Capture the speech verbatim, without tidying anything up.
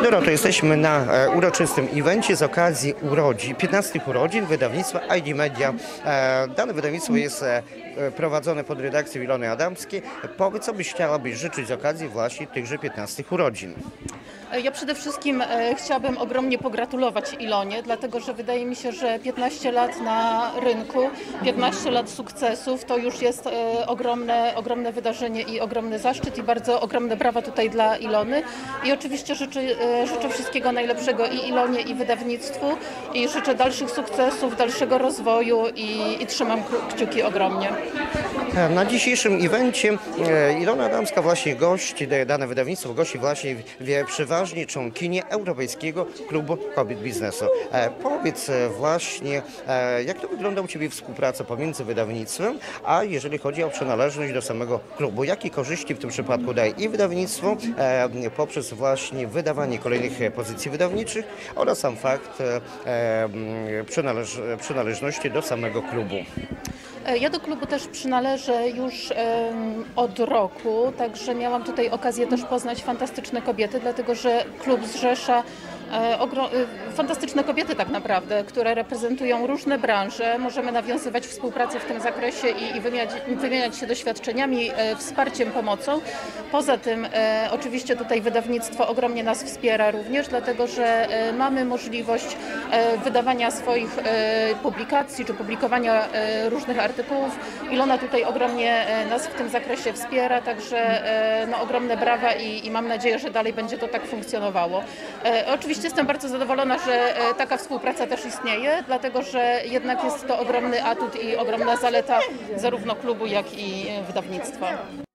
Doroto, jesteśmy na e, uroczystym evencie z okazji urodzin, piętnastych urodzin wydawnictwa I D Media. E, dane wydawnictwo jest e, prowadzone pod redakcją Ilony Adamskiej. Powiedz, co byś chciałabyś życzyć z okazji właśnie tychże piętnastych urodzin. Ja przede wszystkim e, chciałabym ogromnie pogratulować Ilonie, dlatego że wydaje mi się, że piętnaście lat na rynku, piętnaście lat sukcesów to już jest e, ogromne, ogromne wydarzenie i ogromny zaszczyt i bardzo ogromne brawa tutaj dla Ilony. I oczywiście życzę, e, życzę wszystkiego najlepszego i Ilonie, i wydawnictwu i życzę dalszych sukcesów, dalszego rozwoju i, i trzymam kciuki ogromnie. Na dzisiejszym evencie e, Ilona Adamska właśnie gości, dane wydawnictwo gości właśnie wie, przeważnie członkini Europejskiego Klubu Kobiet Biznesu. E, powiedz e, właśnie, e, jak to wygląda u Ciebie współpraca pomiędzy wydawnictwem, a jeżeli chodzi o przynależność do samego klubu, jakie korzyści w tym przypadku daje i wydawnictwo e, poprzez właśnie wydawanie kolejnych pozycji wydawniczych oraz sam fakt e, e, przynależ, przynależności do samego klubu. Ja do klubu też przynależę już um, od roku, także miałam tutaj okazję też poznać fantastyczne kobiety, dlatego że klub zrzesza e, ogro, e, fantastyczne kobiety tak naprawdę, które reprezentują różne branże. Możemy nawiązywać współpracę w tym zakresie i, i wymieniać, wymieniać się doświadczeniami, e, wsparciem, pomocą. Poza tym e, oczywiście tutaj wydawnictwo ogromnie nas wspiera również, dlatego że e, mamy możliwość e, wydawania swoich e, publikacji czy publikowania e, różnych artykułów. Ilona tutaj ogromnie nas w tym zakresie wspiera, także no, ogromne brawa i, i mam nadzieję, że dalej będzie to tak funkcjonowało. E, oczywiście jestem bardzo zadowolona, że taka współpraca też istnieje, dlatego że jednak jest to ogromny atut i ogromna zaleta zarówno klubu, jak i wydawnictwa.